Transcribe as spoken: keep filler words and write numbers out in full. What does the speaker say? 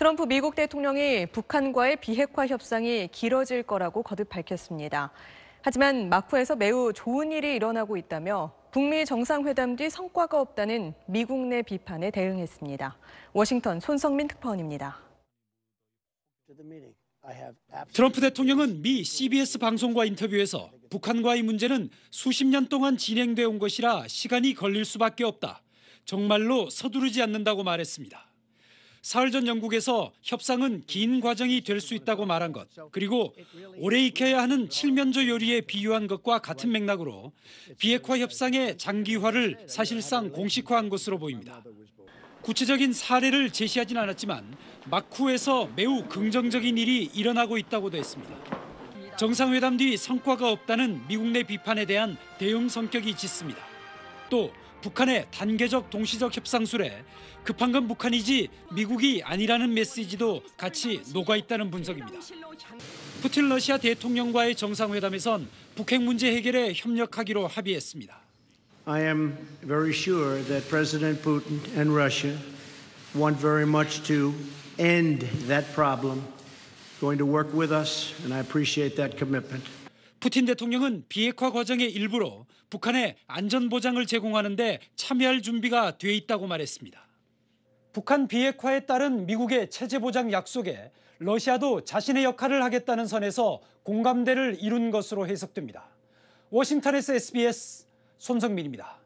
트럼프 미국 대통령이 북한과의 비핵화 협상이 길어질 거라고 거듭 밝혔습니다. 하지만 마쿠에서 매우 좋은 일이 일어나고 있다며 북미 정상회담 뒤 성과가 없다는 미국 내 비판에 대응했습니다. 워싱턴 손성민 특파원입니다. 트럼프 대통령은 미 씨비에스 방송과 인터뷰에서 북한과의 문제는 수십 년 동안 진행되어 온 것이라 시간이 걸릴 수밖에 없다. 정말로 서두르지 않는다고 말했습니다. 사흘 전 영국에서 협상은 긴 과정이 될 수 있다고 말한 것, 그리고 오래 익혀야 하는 칠면조 요리에 비유한 것과 같은 맥락으로 비핵화 협상의 장기화를 사실상 공식화한 것으로 보입니다. 구체적인 사례를 제시하진 않았지만 마쿠에서 매우 긍정적인 일이 일어나고 있다고도 했습니다. 정상회담 뒤 성과가 없다는 미국 내 비판에 대한 대응 성격이 짙습니다. 또 북한의 단계적 동시적 협상술에 급한 건 북한이지 미국이 아니라는 메시지도 같이 녹아있다는 분석입니다. 푸틴 러시아 대통령과의 정상회담에선 북핵 문제 해결에 협력하기로 합의했습니다. I am very sure that President Putin and Russia want very much to end that problem, going to work with us, and I appreciate that commitment. 푸틴 대통령은 비핵화 과정의 일부로 북한에 안전보장을 제공하는 데 참여할 준비가 돼 있다고 말했습니다. 북한 비핵화에 따른 미국의 체제보장 약속에 러시아도 자신의 역할을 하겠다는 선에서 공감대를 이룬 것으로 해석됩니다. 워싱턴에서 에스비에스 손성민입니다.